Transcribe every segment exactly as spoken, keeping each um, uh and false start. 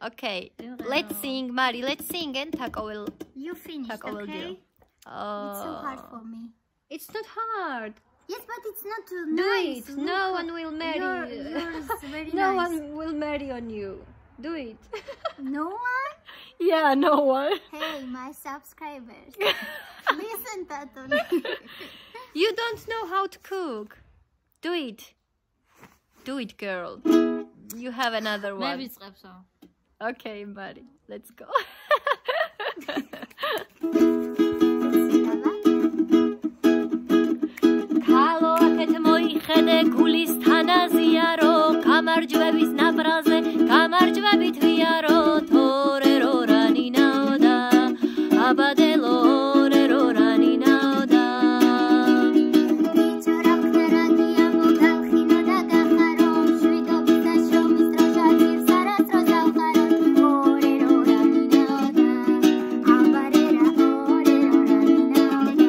Okay, let's sing, Mari. Let's sing and Taco will. You finished, okay? Oh. It's so hard for me. It's not hard. Yes, but it's not too Do nice. it. No one will marry. Your, yours very no nice. one will marry on you. Do it. No one? Yeah, no one. Hey, my subscribers. Listen, Tato. You don't know how to cook. Do it. Do it, girl. You have another one. Maybe it's Repsa. Okay, buddy. Let's go. ქალაქეთ მოიხედე გულის თანაზიარო გამარჯვების ნაბრალზე გამარჯვებით ვიარო თორე რო რანინაოდა აბადელო რე რო რანინაოდა ბიჭარა ხერანია მოგალხინო და გახარო შვიდობის და შრომის დროშა ძირს არასდროს დავხარო თორე რო რანინაოდა აბარერა თორე რო რანინაოდა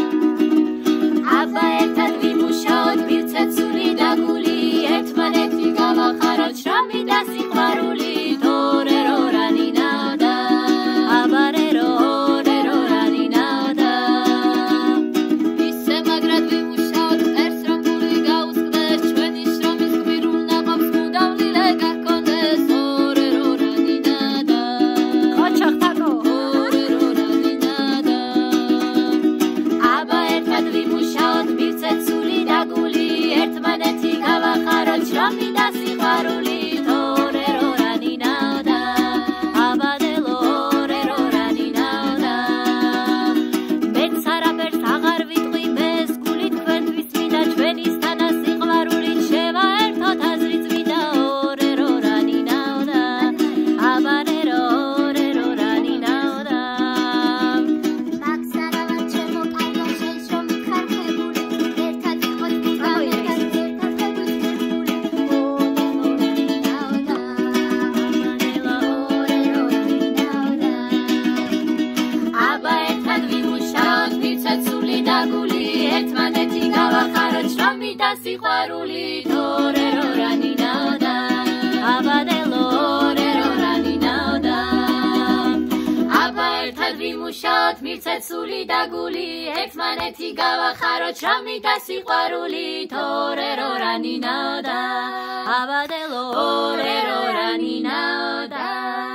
აბა ერთად ვიმუშაოთ მივცეცული და გული ერთმანეთი გავახაროთ შრომი და სიყვარული თორე რო რანინაოდა აბარე რო რე რო რანინაოდა ისე მაგრად ვიმუშაოთ წერს რომ გული გაუსკდეს ჩვენი შრომის გმირულ ნაყოფს მუდავლილე გაქონდეს თორე რო რანინაოდა ხოჩახ თაკო თორე რო რანინაოდა აბა ერთად ვიმუშაოთ მივცეცული და გული ერთმანეთი გავახაროთ შრომი და სიყვარული თორე რო რანინაოდა აბადელო რე რო რანინაოდა მეც არაფერს აღარ ვიტყვი მეს გული თქვენთვის მინდა ჩვენისთანა სიყვარული შევა ერთად აზრი წმინდა რე რო რანინაოდა აბარე რო რე რო რანინაოდა მაქსარავა ჩემო კარგო შენ შრომით ხარხებული ერთად ვიყოთ ვიგავ ერთად ერთად ხებულს გერბული რანინაოდა აბადელო რე რო რანინაოდა აბა ერთად ვიმუშაოთ მივცეცული და გული ერთმანეთი გავახაროთ შრომი და სიყვარული თორე რო რანინაოდა აბადელო რე რო რანინაოდა აბა ერთად ვიმუშაოთ მივცეცული და გული ერთმანეთი გავახაროთ შრომი და სიყვარული თორე რო რანინაოდა აბადელო რე რო რანინაოდა